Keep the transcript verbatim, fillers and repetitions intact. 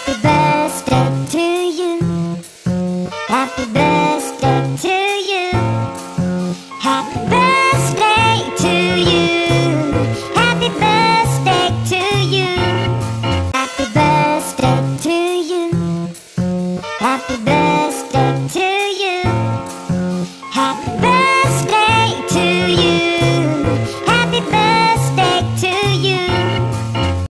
Happy birthday to you. Happy birthday to you. Happy birthday to you. Happy birthday to you. Happy birthday to you. Happy birthday to you. Happy